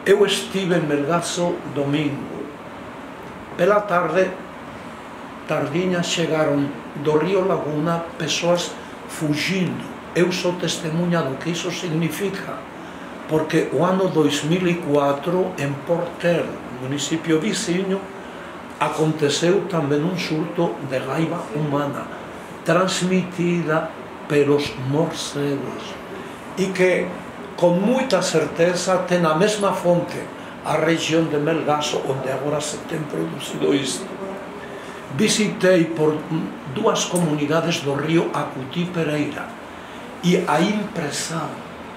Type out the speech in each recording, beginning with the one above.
Eu estive en Melgaço domingo. Pela tarde, tardiña, chegaron do río Laguna persoas fugindo. Eu sou testemunha do que iso significa, porque o ano 2004 en Porter, municipio vizinho, aconteceu tamén un surto de raiva humana transmitida pelos morcegos e que con moita certeza ten a mesma fonte a región de Melgaço onde agora se ten producido isto. Visitei por dúas comunidades do río Acutí Pereira e a impresión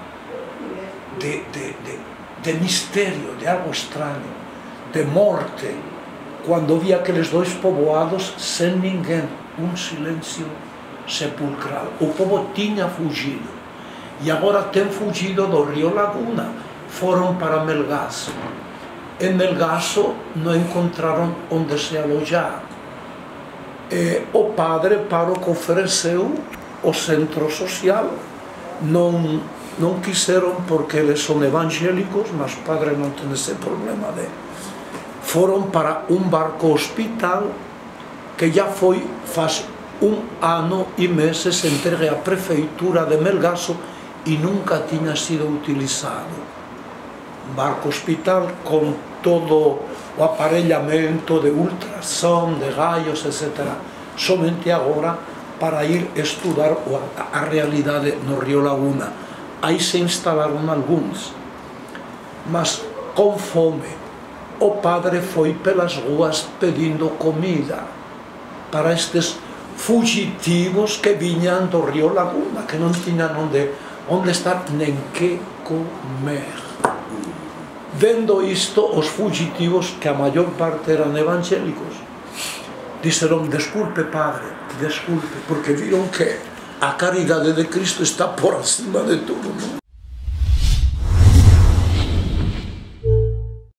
de misterio, de algo extraño, de morte, cando vi aqueles dois poboados sen ninguén, un silencio sepulcral. O pobo tiña fugido e agora ten fugido do río Laguna, foron para Melgaço. En Melgaço non encontraron onde se alojar. O padre pároco ofereceu o centro social, non quiseron porque eles son evangélicos, mas o padre non ten ese problema de... Foron para un barco hospital que ya foi faz un ano e meses entregue á prefeitura de Melgaço e nunca tiña sido utilizado. Un barco hospital con todo o aparellamento de ultrasón, de rayos, etc. Somente agora para ir estudar a realidade no río Laguna. Aí se instalaron algúns, mas con fome. O padre foi pelas ruas pedindo comida para estes fugitivos que viñan do río Laguna, que non tiñan onde estar nen que comer. Vendo isto, os fugitivos, que a maior parte eran evangélicos, dixeron: desculpe, padre, desculpe, porque viron que a caridade de Cristo está por acima de todo.